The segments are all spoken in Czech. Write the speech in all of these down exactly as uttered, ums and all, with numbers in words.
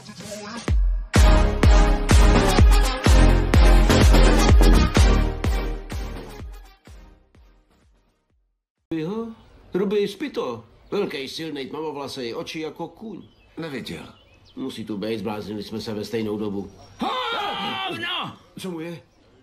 Jo, Ruby, spí to. Velký, silný, tmavovlasej, oči jako kůň. Neviděl. Musí tu být, zbláznili jsme se ve stejnou dobu. No! Co mu je?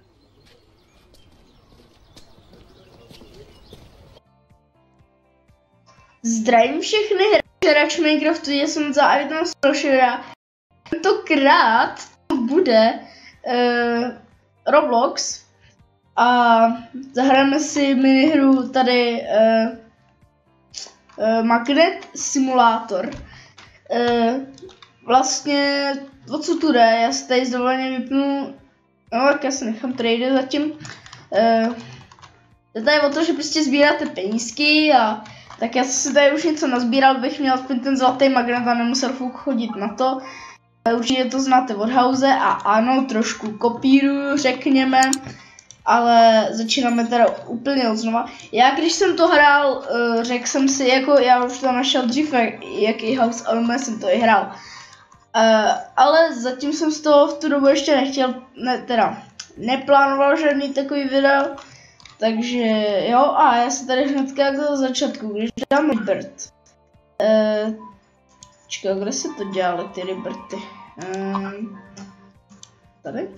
Zdravím všechny hráče Minecraftu, já jsem za Ivan Strošera. Tentokrát to bude uh, Roblox a zahrajeme si minihru tady uh, uh, Magnet Simulator. Uh, vlastně o co tu jde, já si tady z dovoleně vypnu, no tak já si nechám trade zatím. Uh, jde tady o to, že prostě sbíráte penízky a tak já si tady už něco nazbíral, bych měl aspoň ten zlatý magnet a nemusel fuk chodit na to. Určitě to znáte od House a ano, trošku kopíruju, řekněme, ale začínáme teda úplně od znova. Já když jsem to hrál, řekl jsem si, jako já už to našel dřív, jaký House, ale jsem to i hrál. Ale zatím jsem z toho v tu dobu ještě nechtěl, ne, teda neplánoval žádný takový video. Takže jo, a já se tady hnedka jako za začátku, když dáme Bird. Uh, Čekaj, kde se to dělaly ty Liberty? Uh, tady?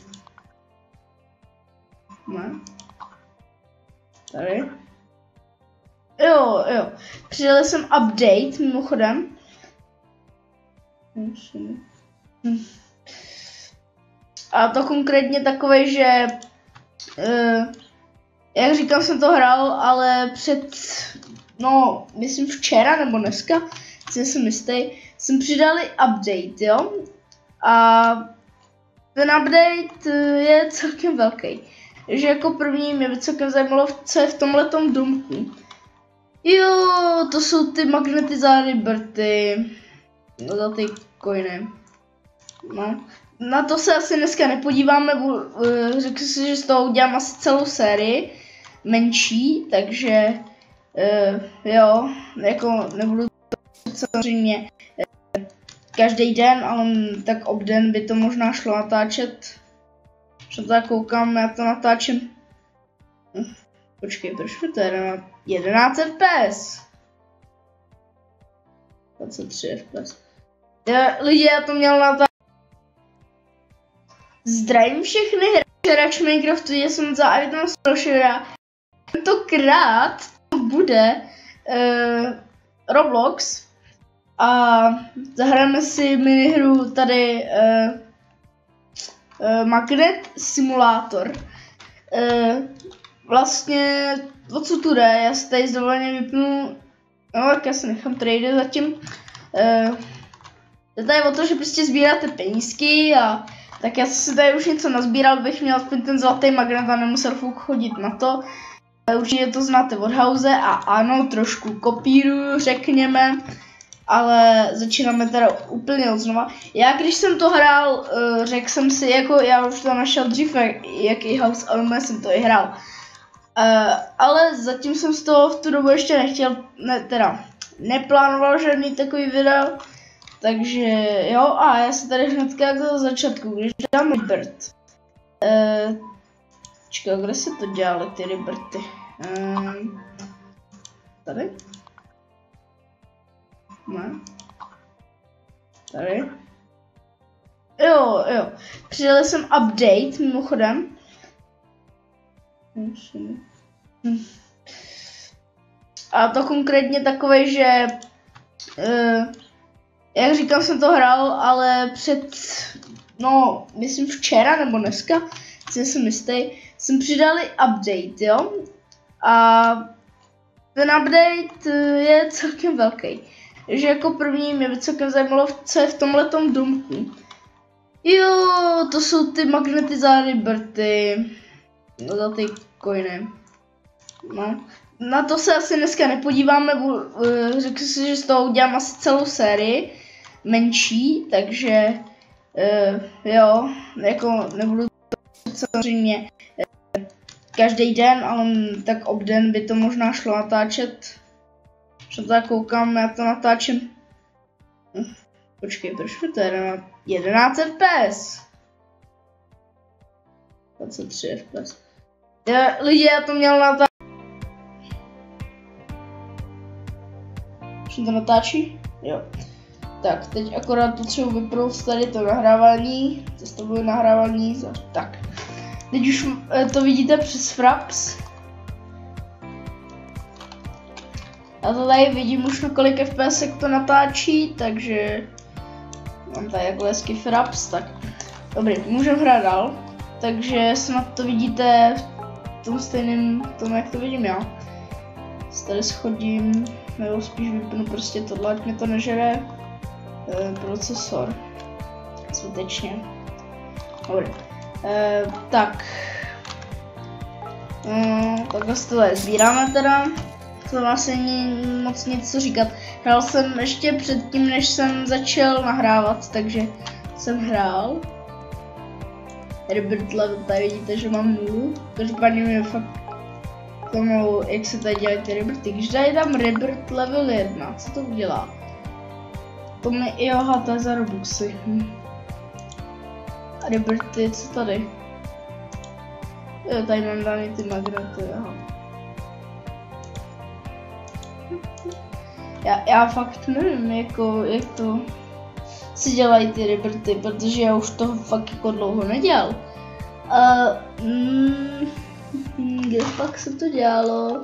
Ne? Tady? Jo, jo. Přidal jsem update, mimochodem. Hm. A to konkrétně takové, že uh, jak říkám, jsem to hrál, ale před, no, myslím včera nebo dneska, si jsem jistý, jsem přidali update, jo? A ten update je celkem velký. Takže jako první mě by celkem zajímalo, co je v tomhletom domku. Jo, to jsou ty magnety za Liberty. No, za ty coiny. No. Na to se asi dneska nepodíváme, řekl si, že z toho udělám asi celou sérii, menší, takže uh, jo, jako nebudu to samozřejmě uh, každý den, ale tak obden by to možná šlo natáčet, že to koukám, já to natáčím, uh, počkej, proč mi to je jedenáct F P S, dvacet tři F P S, já, lidi, já to měl natáčet. Zdravím všechny hráče Minecraftu, já jsem za Ivan Strošera. Tentokrát to bude uh, Roblox a zahrajeme si minihru tady uh, uh, Magnet Simulator. Uh, vlastně o co tu jde, já si tady z dovoleně vypnu, no tak já si nechám trade zatím. Uh, jde tady o to, že prostě sbíráte penízky a tak já si tady už něco nazbíral, bych měl aspoň ten zlatý magnet a nemusel fuk chodit na to. Určitě to znáte od House a ano, trošku kopíruju, řekněme, ale začínáme teda úplně od znova. Já když jsem to hrál, řekl jsem si, jako já už to našel dřív, jaký House, ale jsem to i hrál. Ale zatím jsem z toho v tu dobu ještě nechtěl, ne, teda neplánoval žádný takový video. Takže jo, a já se tady hnedka jako za začátku, když dáme Bird. Uh, Čekaj, kde se to dělaly ty Liberty? Uh, tady? Ne? Tady? Jo, jo. Přidal jsem update, mimochodem. Hm. A to konkrétně takové, že uh, jak říkám, jsem to hrál, ale před, no, myslím včera nebo dneska, si jsem jistý, jsem přidali update, jo? A ten update je celkem velký. Takže jako první mě by celkem zajímalo, co je v tomhletom domku. Jo, to jsou ty magnety za Liberty, no, za ty coiny. No. Na to se asi dneska nepodíváme, řekl si, že z toho udělám asi celou sérii, menší, takže uh, jo, jako nebudu to samozřejmě uh, každý den, ale tak obden by to možná šlo natáčet, že to koukám, já to natáčím, uh, Počkej, proč mi to je jedenáct F P S? dvacet tři F P S. Já, lidi, já to měl na ta... Už to natáčí? Jo. Tak, teď akorát potřebuji vypnout tady to nahrávání. Zastavuji nahrávání. Za... Tak. Teď už to vidíte přes Fraps. Já to tady vidím už na kolik F P S to natáčí, takže mám tady jako hezky Fraps, tak dobrý, můžeme hrát dál. Takže snad to vidíte v tom stejném tom, jak to vidím já. Tady schodím, nebo spíš vypnu prostě tohle, ať mě to nežere e, procesor. Zbytečně. Dobrý. E, tak. E, takhle si tohle sbíráme teda. To vlastně není moc nic co říkat. Hrál jsem ještě předtím, než jsem začal nahrávat, takže jsem hrál. Rebirth level, tady vidíte, že mám nulu. Každopádně mi fakt tomu, jak se tady dělají ty rebirthy. Když tady dám rebirth level jedna, co to udělá? To mi i oha, to je za robuxy. Hm. Rebirthy, co tady? Jo, tady mám daný ty magnety, aha. Já, já fakt nevím, jako, jak to si dělají ty rebirthy, protože já už toho fakt jako dlouho nedělal. Uh, mm, kde fakt se to dělalo?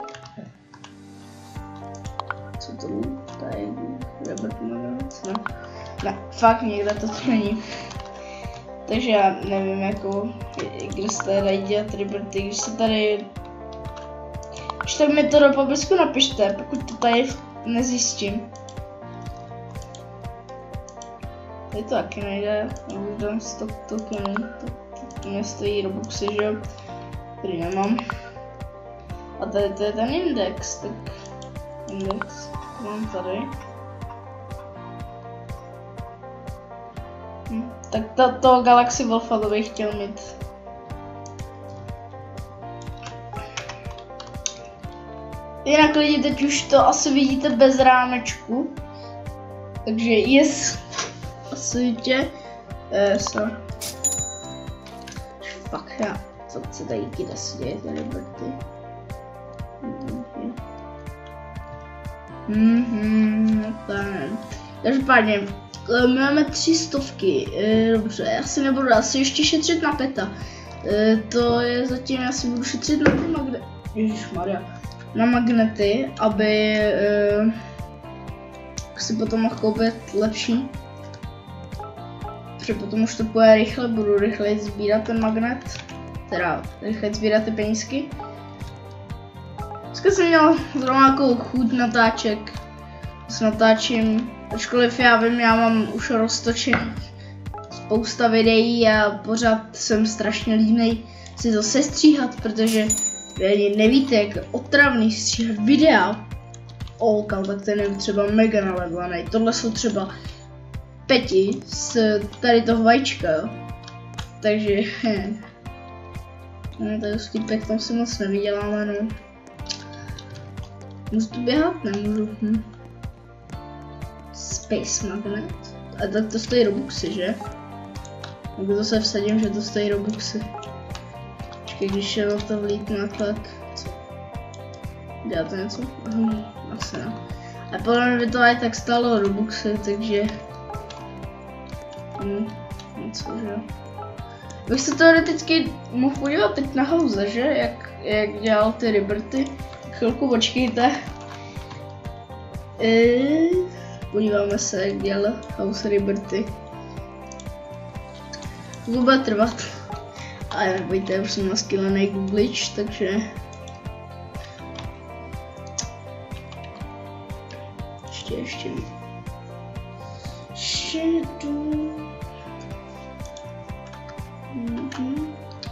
Co to tady rebirth magnet? No. Ne, fakt někde to tu není. Takže já nevím, jako, kde se tady dají dělat rebirthy, když se tady... Když tak mi to do popisku napište, pokud to tady nezjistím. Tady to taky nejde, už dám stock tokeny, to, to, to mě stojí robuxy, že jo, který nemám. A tady to je ten index, tak index mám tady. Hm, tak to, to Galaxy Wolfa to bych chtěl mít. Jinak lidi, teď už to asi vidíte bez rámečku. Takže yes. Asi tě. Eh, sorry. Fuck, já. Co se tady kde se děje, ty rebirthy. Mhm, no to nevím. Každopádně, my máme tři stovky. E, dobře, já si nebudu asi ještě šetřit na peta. E, to je zatím, já si budu šetřit na ty magnety. Ježišmarja. Na magnety, aby uh, si potom mohl koupit lepší. Protože potom už to půjde rychle, budu rychleji sbírat ten magnet. Teda rychleji sbírat ty penízky. Dneska jsem měl zrovna nějakou chuť natáček. S natáčím, ačkoliv já vím, já mám už roztočených spousta videí a pořád jsem strašně línej si to sestříhat, protože vy ani nevíte, jak je otravný stříhat videa. Olkal, tak ten je třeba mega naledlaný. Tohle jsou třeba peti z tady toho vajíčka, jo. Takže, no, tady stýpek tam si moc nevyděláme, no. Můžu tu běhat? Nemůžu. Hm. Space Magnet. A tak to stojí robuxy, že? Nebo to se vsadím, že to stojí robuxy. Počkej, když je na to vlítne, tak co? Dělá to něco? Hm, asi ne. A podle mě by to aj tak stálo robuxy, takže... Hm, něco, že jo. Bych se teoreticky mohl podívat teď na House, že? Jak, jak dělal ty rebirthy. Chvilku počkejte. E, podíváme se, jak dělal House rebirthy. To bude trvat. Ale nebojte, už jsem naskillený Googlič, takže... Ještě, ještě víc. Shadow... Mm-hmm.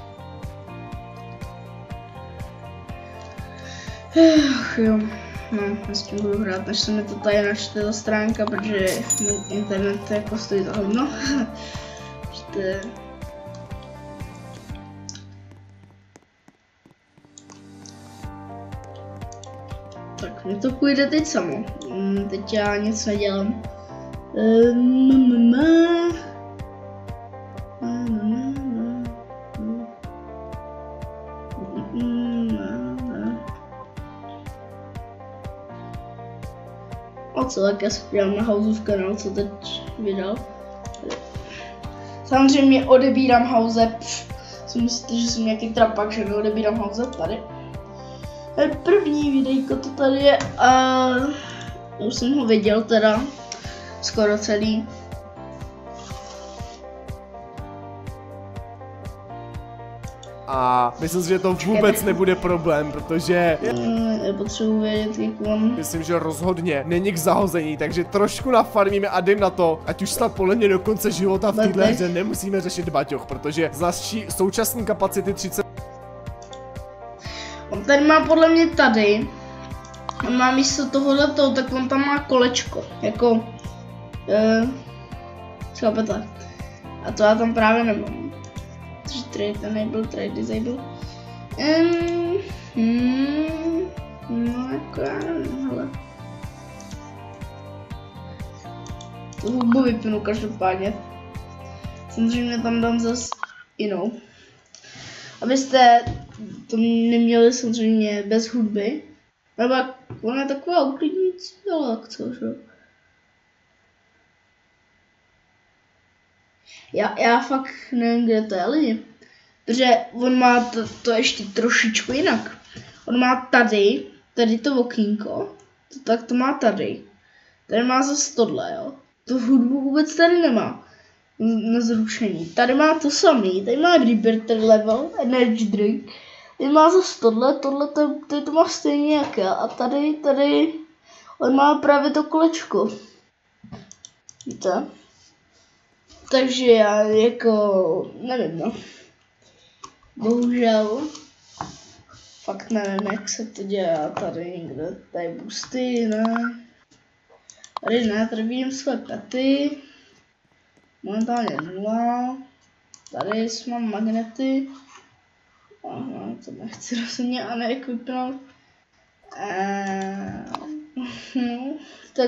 Ech, jo. No, já s tím budu hrát, než se mi to tady načte ta stránka, protože internet jako stojí za hodno. Ještě... Tak, mně to půjde teď samo. Teď já nic nedělám. Um, A co, tak já se podívám na Houseův kanál, co teď vydal. Samozřejmě odebírám House. Si myslíte, že jsem nějaký trapak, že neodebírám House tady. První videjko to tady je a už jsem ho viděl teda skoro celý. A myslím si, že to vůbec nebude problém, protože nepotřebuji vědět, jak mám. Myslím, že rozhodně není k zahození, takže trošku nafarmíme a jdem na to, ať už snad podle mě do konce života v téhle hře nemusíme řešit baťoch, protože z naší současné kapacity třicet... On tady má podle mě tady, on má místo tohoto, tak on tam má kolečko, jako, uh, chápete, a to já tam právě nemám. Trade enable, trade disable. Um, hmm, no jako já nevím, hele. To hudbu vypnu každopádně. Samozřejmě tam dám zase jinou. Abyste to neměli samozřejmě bez hudby. Nebo ona je taková uklidnící, ale tak co, že? Já, já fakt nevím, kde to je lidi. Protože on má to, to ještě trošičku jinak. On má tady, tady to okýnko, to, tak to má tady. Tady má zase tohle, jo. Tu hudbu vůbec tady nemá na zrušení. Tady má to samý, tady má Rebirth level, energy drink. Tady má zase tohle, tohle, tady, tady to má stejně jak já. A tady, tady, on má právě to kolečko. Víte? Takže já jako, nevím no. Bohužel. Fakt nevím, jak se to dělá tady někde. Tady boosty, ne. Tady ne, tady vidím své pety. Momentálně nula. Tady mám magnety. Aha, to nechci rozhodně a neekvipnout. Eee, no, tak.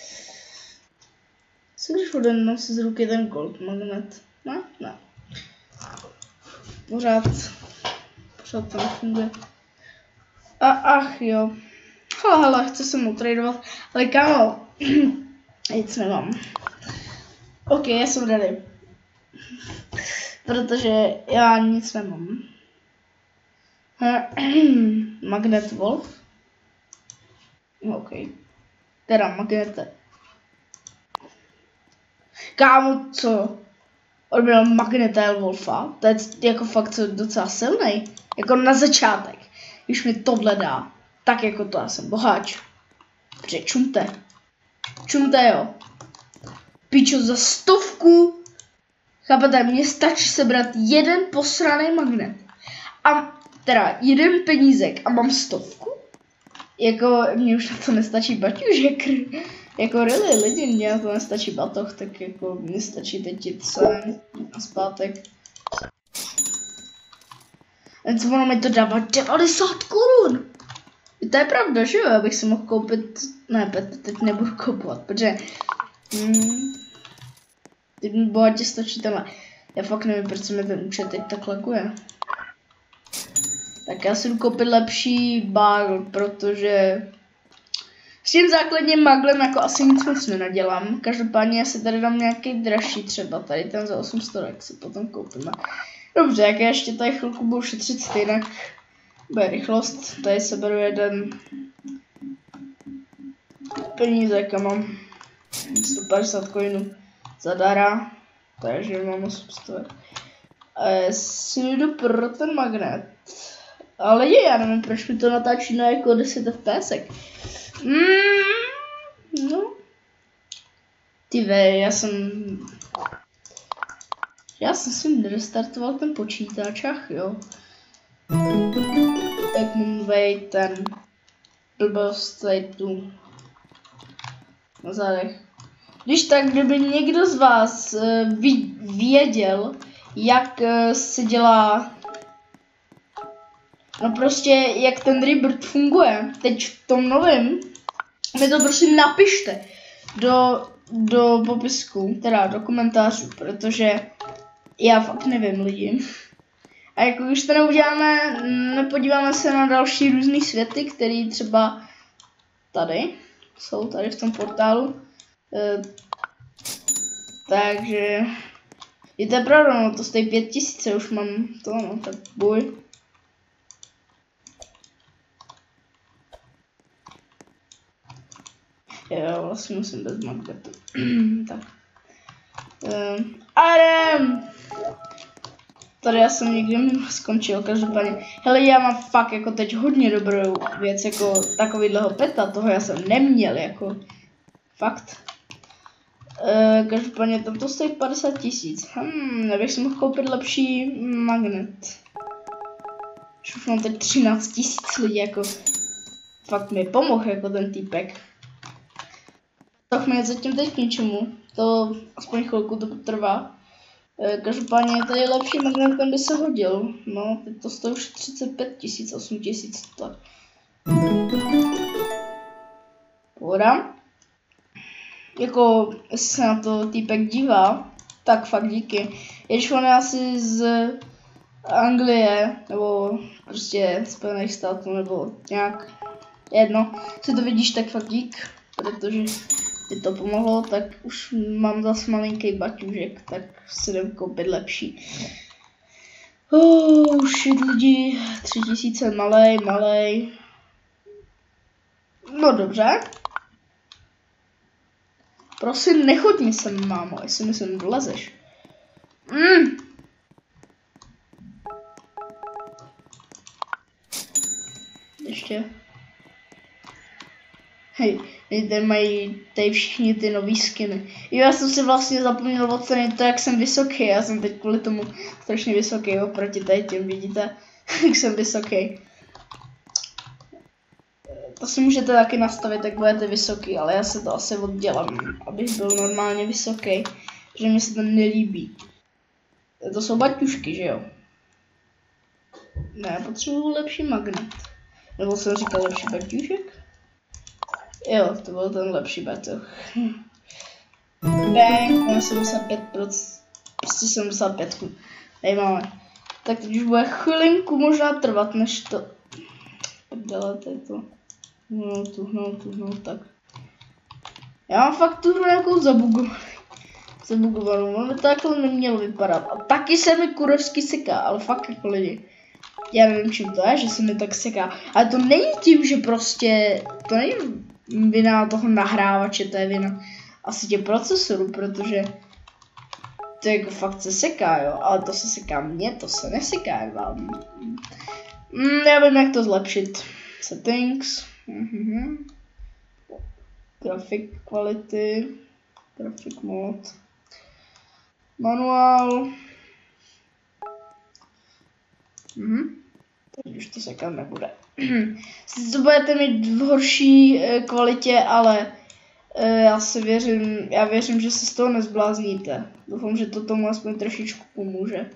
Co když odemnou si z ruky ten gold magnet? Ne? Ne. Pořád. Pořád to nefunguje. A ach jo. Hele, hele, chci se mu tradovat. Ale kámo, nic nemám. Ok, já jsem ready. Protože já nic nemám. Magnet Wolf. Ok. Teda magnete. Kámo, co? On byl Magnetel Wolfa, to je jako fakt docela silný. Jako na začátek, když mi tohle dá, tak jako to já jsem boháč. Protože čumte. Čumte jo. Pičo, za stovku. Chápete, mně stačí sebrat jeden posraný magnet. A teda jeden penízek a mám stovku. Jako, mně už na to nestačí baťužek. Jako really, lidi, mně na to nestačí batoh, tak jako mně stačí teď jít sem a zpátek. A co ono mi to dává devadesát korun. To je pravda, že jo, abych si mohl koupit, ne, teď nebudu koupovat, protože hmm, teď mi bohatě stačí tenhle. Já fakt nevím, proč se mi ten účet teď tak laguje. Tak já si jdu koupit lepší bagel, protože s tím základním maglem jako asi nic moc nenadělám. Každopádně já si tady dám nějaký dražší třeba, tady ten za osm set, jak si potom koupíme. Dobře, jak já ještě tady chvilku budu šetřit stejnak, bude rychlost, tady se beru jeden penízek a mám sto padesát coinů zadara, takže mám osm set. A já si jdu pro ten magnet. Ale je, já nevím, proč mi to natáčí na jako deset F P S. Mm, no. Ty ve, já jsem... Já jsem si nerestartoval ten počítač, ach jo. Tak mám vej ten blbost tady tu na zádech. Když tak, kdyby někdo z vás uh, věděl, jak uh, se dělá, no prostě jak ten Rebirth funguje, teď v tom novém, mi to prosím napište do do popisku, teda do komentářů, protože já fakt nevím lidi. A jako už to neuděláme, nepodíváme se na další různý světy, který třeba tady jsou, tady v tom portálu. E, takže je to pravda, no to stojí pět tisíc, už mám to, no tak boj. Jo, vlastně musím bez magnetu. Tak. Um, Adam! Tady já jsem někde skončil, každopádně. Hele, já mám fakt jako teď hodně dobrou věc, jako takovýhleho peta, toho já jsem neměl, jako. Fakt. Uh, každopádně tam to stojí padesát tisíc. Hmm, nebych si mohl koupit lepší magnet. Už mám teď třináct tisíc lidí, jako. Fakt mi pomohl, jako ten týpek. Tak mi je zatím teď k ničemu, to aspoň chvilku to potrvá. E, každopádně tady lepší magnet, ten by se hodil. No, teď to stojí už třicet pět tisíc, osm tisíc, tak. Pohoda. Jako, jestli se na to týpek dívá, tak fakt díky. Když on je asi z Anglie, nebo prostě Spojených států, nebo nějak jedno, si to vidíš, tak fakt dík, protože mi to pomohlo, tak už mám zase malinký baťůžek, tak si jdem koupit lepší. Oh shit lidi, tři tisíce malej, malej. No dobře. Prosím, nechoď mi sem, mámo, jestli mi sem vlezeš. Mm. Ještě. Hej, tady mají tady všichni ty nový skiny. Jo, já jsem si vlastně zapomněl ocenit to, jak jsem vysoký. Já jsem teď kvůli tomu strašně vysoký oproti tady těm, vidíte, jak jsem vysoký. To si můžete taky nastavit, jak budete vysoký, ale já se to asi oddělám, abych byl normálně vysoký, že mi se to nelíbí. To jsou baťušky, že jo? Ne, já potřebuju lepší magnet. Nebo jsem říkal lepší baťušek? Jo, to byl ten lepší batoh. Bang, mám sedmdesát pět procent, prostě sedmdesát pět. Tady máme. Tak teď už bude chvilinku možná trvat, než to... Prdele, to je to. No, tu, no, tu, no, tak. Já mám fakt tu nějakou zabugovanou. Zabugovanou, ono to takhle nemělo vypadat. A taky se mi kurovsky seká, ale fakt jako lidi. Já nevím, čím to je, že se mi tak seká. Ale to není tím, že prostě... To není vina toho nahrávače, to je vina asi těch procesorů, protože to jako fakt se seká, jo, ale to se seká mně, to se neseká vám. Mm, já vím, jak to zlepšit. Settings, mm-hmm. Graphic quality, graphic mode, manuál. Mhm. Teď už to sekat nebude. Sice to budete mít v horší e, kvalitě, ale e, já si věřím, já věřím, že se z toho nezblázníte. Doufám, že to tomu aspoň trošičku pomůže.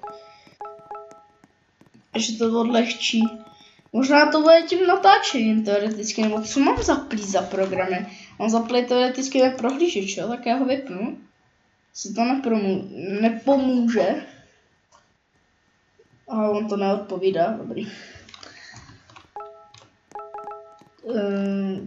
Že to odlehčí. Možná to bude tím natáčením teoreticky, nebo co mám zaplý za programy? Mám zaplý teoreticky ten prohlížeč, jo? Tak já ho vypnu. Se to nepromů nepomůže. A on to neodpovídá, dobrý. Um,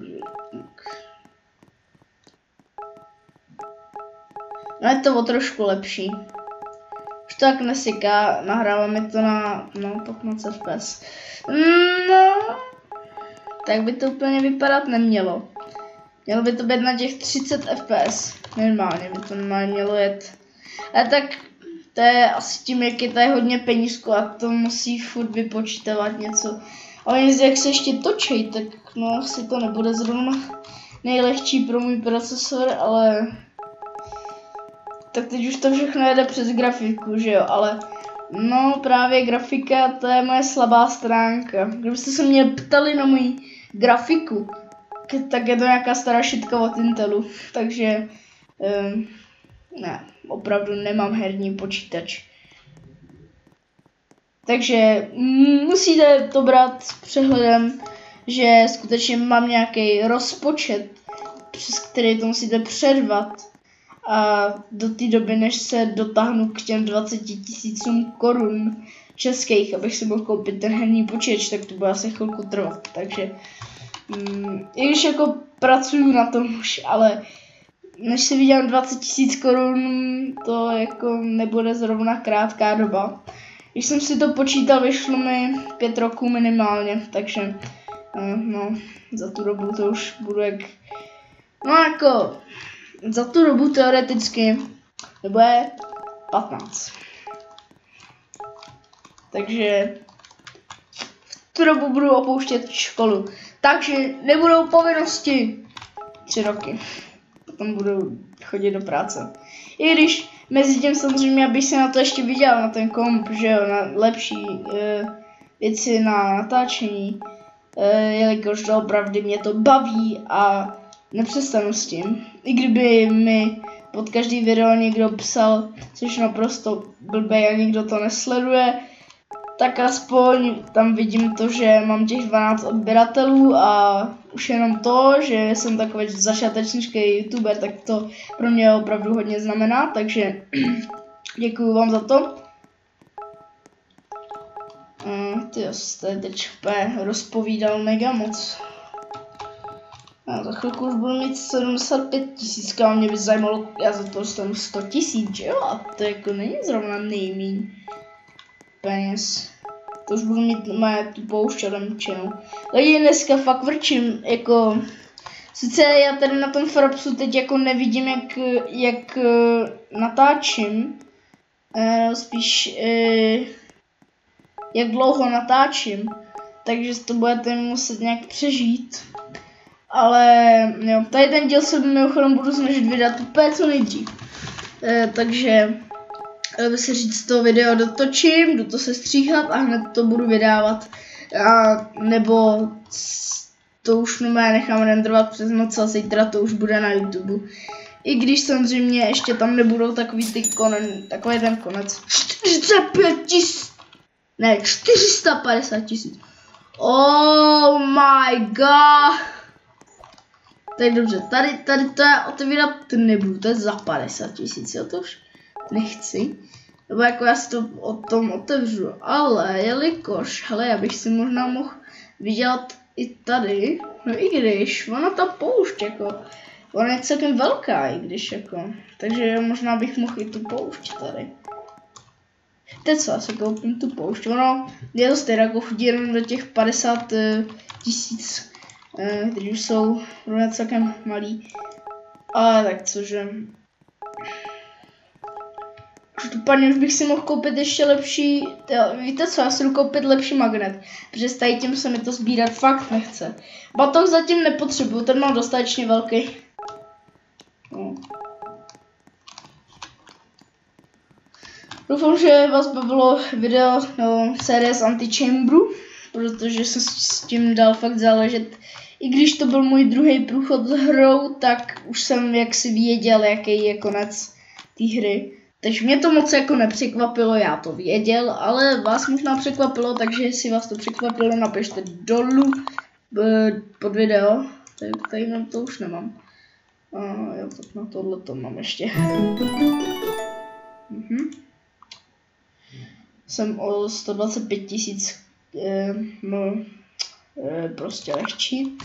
no je to o trošku lepší. Už to tak nesyká, nahráváme to na no, patnáct F P S. No, tak by to úplně vypadat nemělo. Mělo by to být na těch třicet F P S. Normálně by to normálně mělo jet. Ale tak to je asi tím, jak je tady hodně penízku a to musí furt vypočítávat něco. A oni, jak se ještě točí, tak no asi to nebude zrovna nejlehčí pro můj procesor, ale tak teď už to všechno jede přes grafiku, že jo, ale no právě grafika, to je moje slabá stránka. Kdybyste se mě ptali na moji grafiku, tak je to nějaká stará šitka od Intelu, takže um, ne, opravdu nemám herní počítač. Takže musíte to brát s přehledem, že skutečně mám nějaký rozpočet, přes který to musíte předvat. a do té doby, než se dotáhnu k těm dvaceti tisícům korun českých, abych si mohl koupit ten herní počítač, tak to bude asi chvilku trvat, takže mm, i když jako pracuju na tom už, ale než si vydělám dvacet tisíc korun, to jako nebude zrovna krátká doba. Když jsem si to počítal, vyšlo mi pět roků minimálně, takže no, za tu dobu to už budu jak, no jako, za tu dobu teoreticky to bude patnáct. Takže v tu dobu budu opouštět školu, takže nebudou povinnosti tři roky. Potom budu chodit do práce. I když mezi tím samozřejmě, abych se na to ještě viděl, na ten komp, že jo, na lepší e, věci na natáčení, e, jelikož to opravdu mě to baví a nepřestanu s tím. I kdyby mi pod každý video někdo psal, což naprosto blbej a nikdo to nesleduje, tak aspoň tam vidím to, že mám těch dvanáct odběratelů a už jenom to, že jsem takový začátečnický youtuber, tak to pro mě opravdu hodně znamená, takže děkuju vám za to. Uh, ty jste teď rozpovídal mega moc. Já za chvilku už budu mít sedmdesát pět tisíc, a mě by zajímalo, já za to dostanu sto tisíc, že jo? A to jako není zrovna nejmíň peněz. To už budu mít moje tu pouštělem činu. Lidi, dneska fakt vrčím, jako, sice já tady na tom Forbesu teď jako nevidím, jak, jak natáčím, e, spíš e, jak dlouho natáčím, takže to budete muset nějak přežít. Ale jo, tady ten díl se mimochodem budu snažit vydat úplně co nejdřív. E, takže by se říct, to video dotočím, jdu to se stříhat a hned to budu vydávat. A, nebo to už normálně nechám renderovat přes noc a zítra to už bude na YouTube. I když samozřejmě ještě tam nebudou takový ty konen, takový ten konec. čtyřicet pět tisíc, ne, čtyři sta padesát tisíc. Oh my god. Tak dobře, tady, tady to já otevírat nebudu, to je za padesát tisíc, jo, to už nechci. Nebo jako já si to o tom otevřu, ale jelikož, hele, já bych si možná mohl vydělat i tady, no i když, ona ta poušť, jako, ona je celkem velká, i když, jako, takže možná bych mohl i tu poušť tady. Teď co, já si koupím tu poušť, ono je to stejné, jako chodí jenom do těch padesát tisíc, uh, kteří už jsou rovně celkem malý, ale tak cože. Každopádně už bych si mohl koupit ještě lepší, jo, víte co, já si jdu koupit lepší magnet, protože s tady tím se mi to sbírat fakt nechce. Batok zatím nepotřebuju, ten mám dostatečně velký. No. Doufám, že vás bavilo video no, série z Antichamberu, protože jsem s tím dal fakt záležet. I když to byl můj druhý průchod s hrou, tak už jsem jaksi věděl, jaký je konec té hry. Takže mě to moc jako nepřekvapilo, já to věděl, ale vás možná překvapilo, takže jestli vás to překvapilo, napište dolů pod video. Tady, tady na to už nemám. A jo, tak na tohle to mám ještě. Mhm. Jsem o sto dvacet pět tisíc eh, no, eh, prostě lehčí.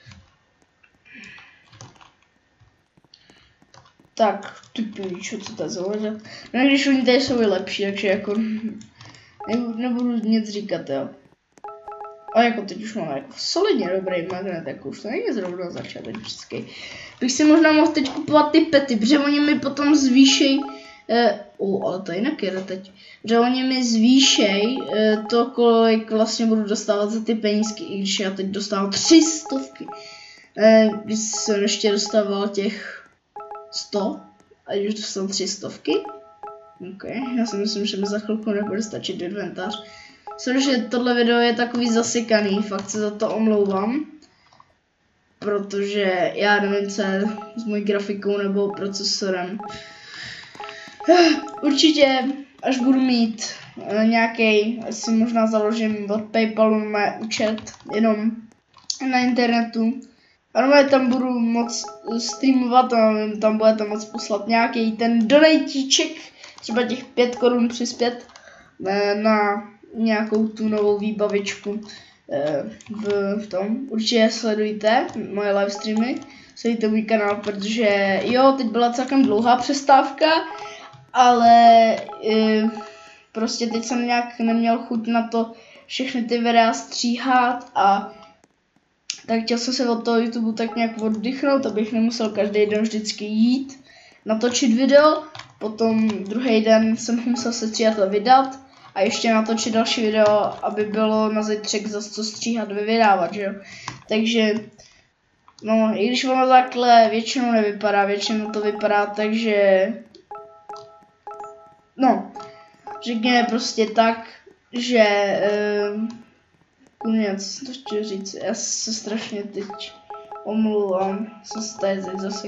Tak, ty píčo, co to je za ležet? No když oni tady jsou i lepší, takže jako nebudu, nebudu nic říkat, jo. A jako teď už mám jako solidně dobrý magnet, jako už to není zrovna začátečnický. Bych si možná mohl teď kupovat ty pety, protože oni mi potom zvýšej, eh, uh, ale to jinak jede teď, že oni mi zvýšej eh, to, kolik vlastně budu dostávat za ty penízky, i když já teď dostávám tři stovky. Eh, když jsem ještě dostával těch sto, a už dostanu tři stovky. Ok, já si myslím, že mi za chvilku nebude stačit inventář. Myslím, že tohle video je takový zasekaný, fakt se za to omlouvám. Protože já nevím, co je s mojí grafikou nebo procesorem. Určitě, až budu mít uh, nějaký, asi možná založím od PayPalu mé účet, jenom na internetu. Ano, tam budu moc streamovat a tam budete moc poslat nějaký ten donatíček, třeba těch pět korun přispět na nějakou tu novou výbavičku v, v tom. Určitě sledujte moje livestreamy, sledujte můj kanál, protože jo, teď byla celkem dlouhá přestávka, ale prostě teď jsem nějak neměl chuť na to všechny ty videa stříhat a tak chtěl jsem se od toho YouTube tak nějak oddychnout, abych nemusel každý den vždycky jít, natočit video, potom druhý den jsem musel se stříhat a vydat a ještě natočit další video, aby bylo na zítřek zase co stříhat, vyvydávat, že jo. Takže, no, i když ono takhle většinou nevypadá, většinou to vypadá tak, že, no, řekněme prostě tak, že, um, Konec, to chci říct, já se strašně teď omlouvám, jsem se tady teď zase.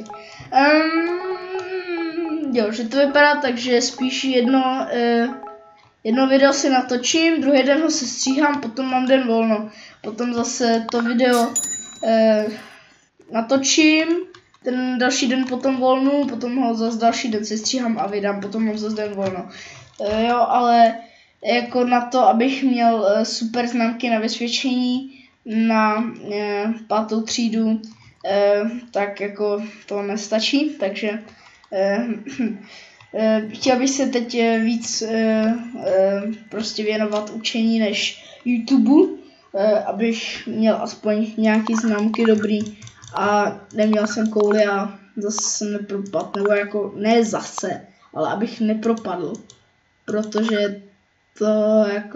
Um, jo, že to vypadá tak, že spíš jedno, uh, jedno video si natočím, druhý den ho se stříhám, potom mám den volno. Potom zase to video uh, natočím, ten další den potom volnu, potom ho zase další den se stříhám a vydám, potom mám zase den volno. Uh, jo, ale jako na to, abych měl uh, super známky na vysvědčení na uh, pátou třídu, uh, tak jako to nestačí, takže uh, uh, chtěl bych se teď uh, víc uh, uh, prostě věnovat učení než YouTube, uh, abych měl aspoň nějaký známky dobrý a neměl jsem kouli a zase jsem nepropadl, nebo jako ne zase, ale abych nepropadl, protože to jako,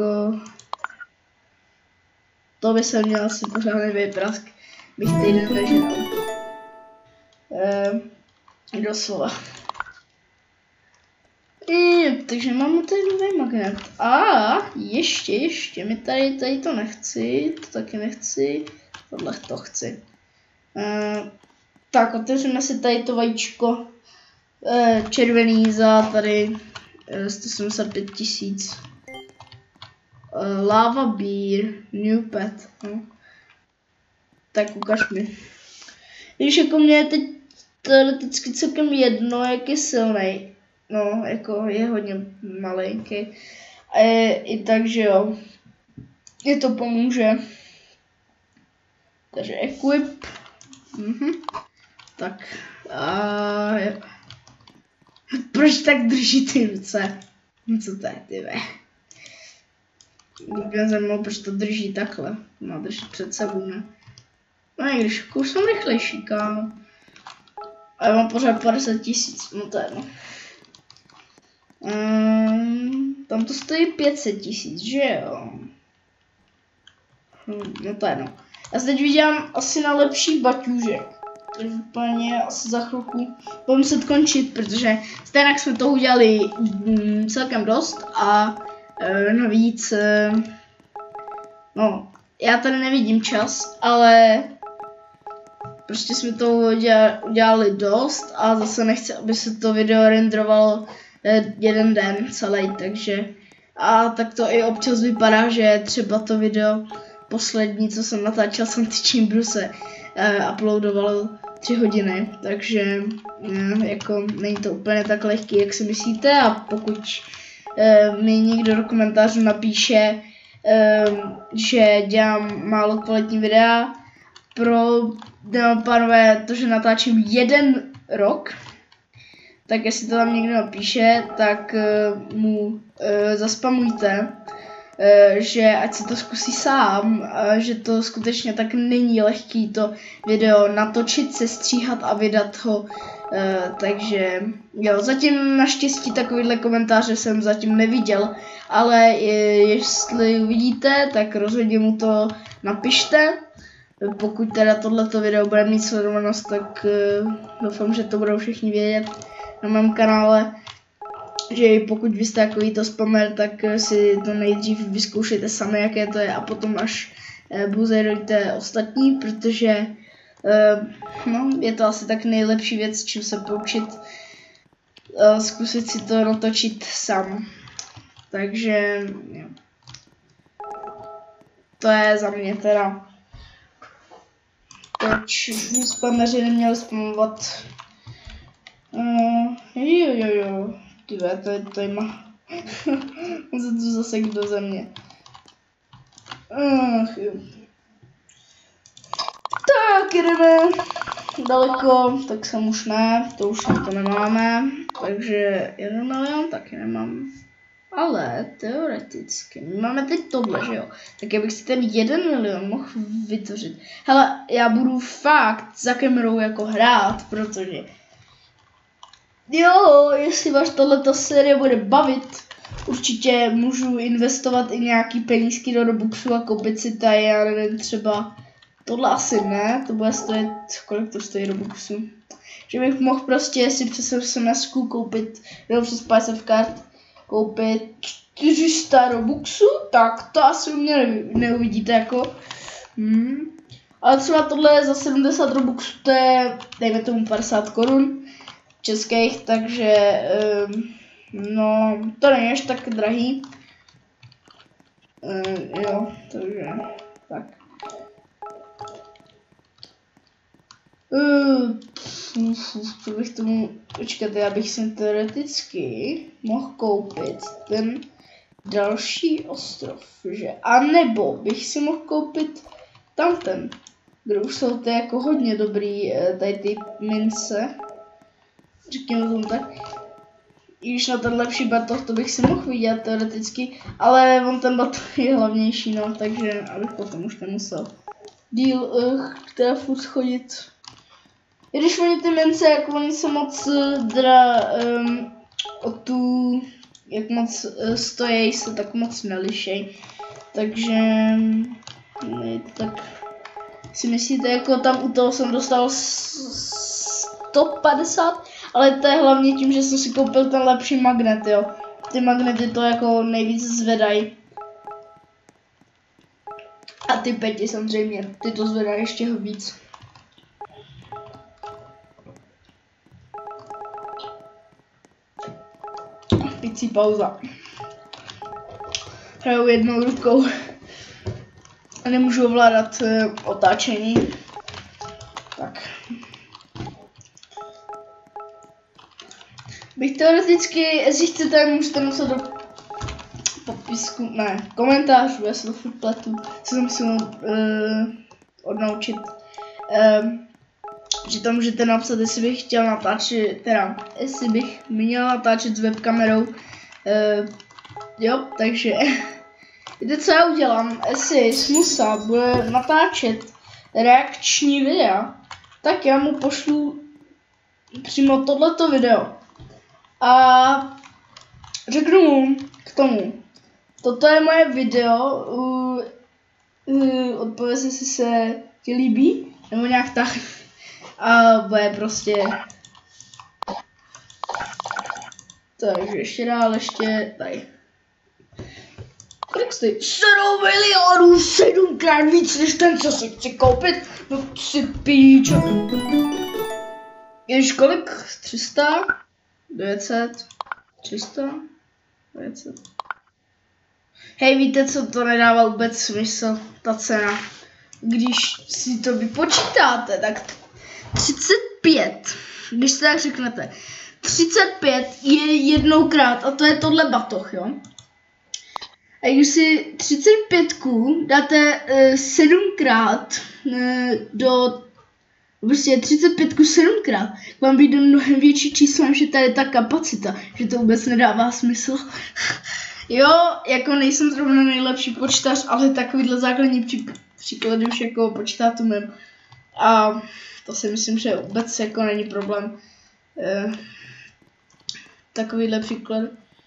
to by se měl asi pořádně vyprask, bych týden nežil. Ehm, doslova. E, takže mám tady nový magnet. A ještě, ještě, mi tady, tady to nechci, to taky nechci, tohle to chci. Ehm, tak, otevřeme si tady to vajíčko e, červený za tady e, sto sedmdesát pět tisíc. Uh, lava beer, new pet, no. Tak ukaž mi. Když jako mě je teď teoreticky celkem jedno, jak je silnej. No, jako je hodně malinký. A je i tak, že jo. Je to pomůže. Takže equip. Mhm. Tak. A je. Proč tak drží ty ruce? Co to je, ty ve? Mě zajímalo, proč to drží takhle. Má držet před sebou, ne? No i když už jsem rychlejší, kámo. A já mám pořád padesát tisíc, no to je jedno. Um, tam to stojí pět set tisíc, že jo? Hm, no to je jedno. Já se teď vydělám asi na lepší baťůžek. Takže úplně asi za chvilku budu muset končit, protože stejně jsme toho udělali mm, celkem dost a e, navíc, e, no, já tady nevidím čas, ale prostě jsme to udělali, udělali dost a zase nechci, aby se to video renderovalo e, jeden den celý, takže a tak to i občas vypadá, že třeba to video poslední, co jsem natáčel, jsem tyčím bruse e, uploadovalo tři hodiny, takže e, jako není to úplně tak lehký, jak si myslíte, a pokud e, mi někdo do komentářů napíše, e, že dělám málo kvalitní videa, pro no, pánové, to, že natáčím jeden rok, tak jestli to tam někdo napíše, tak e, mu e, zaspamujte, Uh, že ať si to zkusí sám, uh, že to skutečně tak není lehký to video natočit, se stříhat a vydat ho, uh, takže jo, zatím naštěstí takovýhle komentáře jsem zatím neviděl, ale je, jestli uvidíte, tak rozhodně mu to napište, pokud teda tohleto video bude mít sledovanost, tak uh, doufám, že to budou všichni vědět na mém kanále. Že pokud vy jste takovýto spamer, tak si to nejdřív vyzkoušejte sami, jaké to je, a potom až eh, buzerujte ostatní, protože eh, no, je to asi tak nejlepší věc, čím se poučit, eh, zkusit si to natočit sám. Takže jo. To je za mě teda proč spameři neměli spamovat. Uh, jo, jo, jo, tyve, to je, to je má. On se tu zase do země. Ach jo. Tak, jdeme daleko, tak jsem už ne, to už na to nemáme, takže jeden milion taky nemám. Ale teoreticky, my máme teď tohle, že jo, tak já bych si ten jeden milion mohl vytvořit. Hele, já budu fakt za kamerou jako hrát, protože jo, jestli vás tohleto série bude bavit, určitě můžu investovat i nějaký penízky do Robuxu a koupit si tady, já nevím, třeba tohle asi ne, to bude stojí, kolik to stojí Robuxu. Že bych mohl prostě si přes es em esku koupit, nebo přes Spice of Card, koupit čtyři sta Robuxu, tak to asi u mě neuvidíte jako. Hmm. Ale třeba tohle je za sedmdesát Robuxů, to je, dejme tomu padesát korun českých, takže um, no, to není až tak drahý. Um, jo, takže tak. Uh, co bych tomu, počkat, já bych si teoreticky mohl koupit ten další ostrov, že? A nebo bych si mohl koupit tamten, kde už jsou ty jako hodně dobrý, tady ty mince, řekněme tomu tak. I když na ten lepší batoh to bych si mohl vidět teoreticky, ale on ten batoh je hlavnější, no, takže abych potom už nemusel díl uh, teda furt chodit. I když oni ty mince, jak oni se moc teda um, o tu, jak moc uh, stojí, se tak moc nelišej. Takže ne, tak si myslíte, jako tam u toho jsem dostal sto padesát, ale to je hlavně tím, že jsem si koupil ten lepší magnet, jo. Ty magnety to jako nejvíc zvedají. A ty pěti samozřejmě, ty to zvedají ještě víc. Picí pauza. Hraju jednou rukou a nemůžu ovládat uh, otáčení. Tak. Bych teoreticky, jestli chcete, můžete napsat do popisku, ne, komentářů, já se to furt pletu, co jsem si uh, odnaučit. Um, že tam můžete napsat, jestli bych chtěl natáčet, teda, jestli bych měl natáčet s webkamerou, uh, jo, takže, víte, co já udělám, jestli Smusa bude natáčet reakční videa, tak já mu pošlu přímo tohleto video a řeknu mu k tomu, toto je moje video, uh, uh, odpověz, jestli se ti líbí, nebo nějak tak. A bude prostě. Takže ještě dál, ještě tady. Kolik stojí? sedm milionů, sedmkrát víc než ten, co si chci koupit. No si píčo. Jež kolik? tři sta? devět set? tři sta? devět set? Hej, víte co, to nedává vůbec smysl, ta cena. Když si to vypočítáte, tak třicet pět, když se tak řeknete, třicet pět je jednoukrát a to je tohle batoh, jo. A když si třicet pět dáte uh, sedmkrát uh, do, prostě třicet pět sedmkrát, vám vyjde mnohem větší číslo, než je tady ta kapacita, že to vůbec nedává smysl. Jo, jako nejsem zrovna nejlepší počítač, ale takovýhle základní pří, příklady už jako počítat umím. A to si myslím, že vůbec jako není problém. E, takovýhle příklad.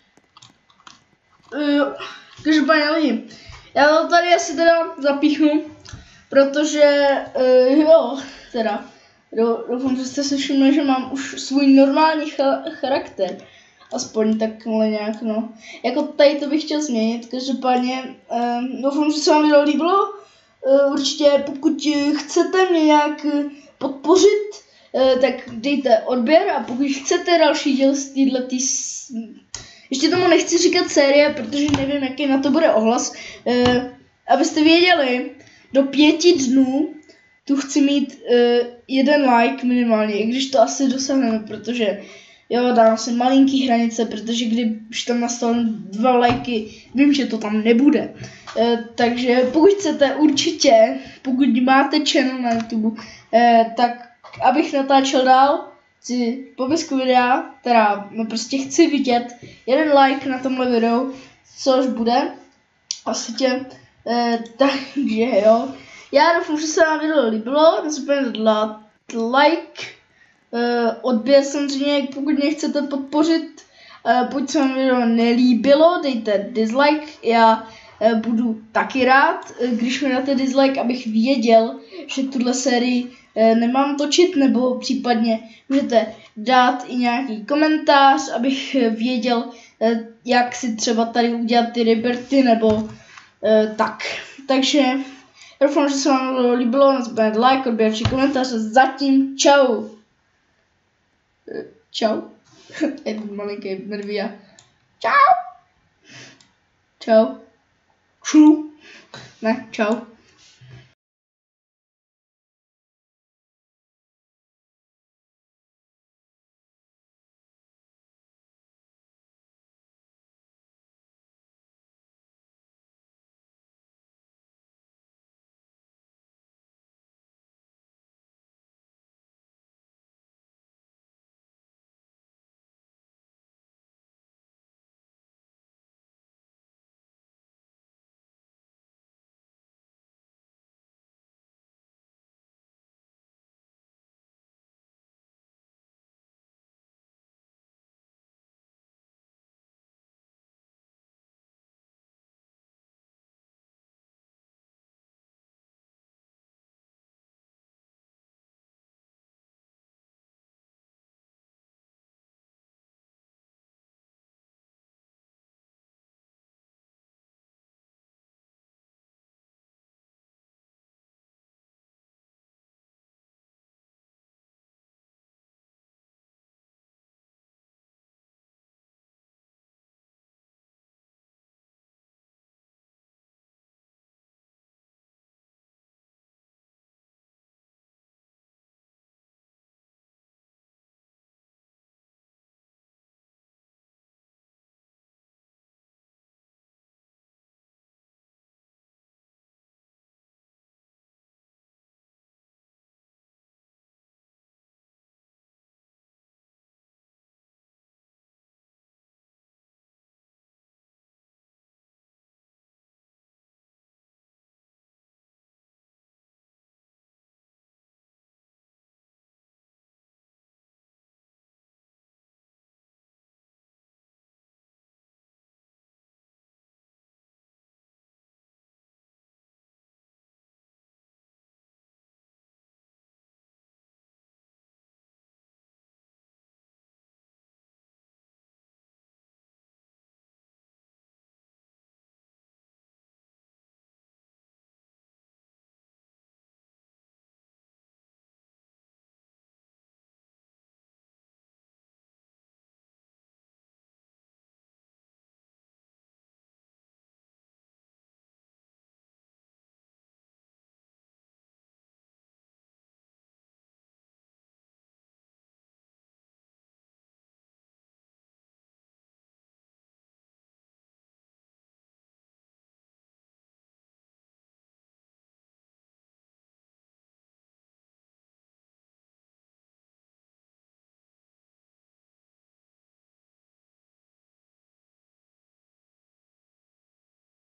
E, Každopádně lidi, já to tady asi teda zapíchnu, protože e, jo, teda, doufám, že jste si všimli, že mám už svůj normální cha charakter. Aspoň takhle nějak, no. Jako tady to bych chtěl změnit, každopádně um, doufám, že se vám video líbilo. Uh, určitě pokud chcete mě nějak podpořit, uh, tak dejte odběr a pokud chcete další díl z této tý... Ještě tomu nechci říkat série, protože nevím, jaký na to bude ohlas. Uh, abyste věděli, do pěti dnů tu chci mít uh, jeden like minimálně, i když to asi dosáhneme, protože jo, dám si malinký hranice, protože když tam nastavím dva lajky, vím, že to tam nebude. Uh, takže pokud chcete určitě, pokud máte channel na YouTube, uh, tak abych natáčel dál, si popisku videa, teda no prostě chci vidět jeden like na tomhle videu, což bude asi tě, uh, takže jo. Já doufám, že se vám video líbilo, nezapomeňte dát like, uh, odběr samozřejmě, pokud mě chcete podpořit, uh, pokud se vám video nelíbilo, dejte dislike, já uh, budu taky rád, uh, když mi dáte dislike, abych věděl, že tuhle sérii uh, nemám točit, nebo případně můžete dát i nějaký komentář, abych uh, věděl, uh, jak si třeba tady udělat ty Liberty, nebo uh, tak, takže doufám, že se vám líbilo, nezapomeňte like, odběr či komentář a zatím čau. Čau. Jeden malinký medvíja. Čau. Čau. Čau. Ne, čau.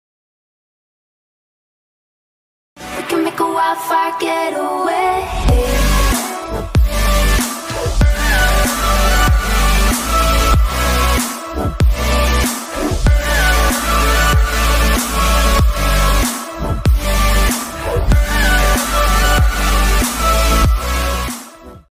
Make a wildfire get away.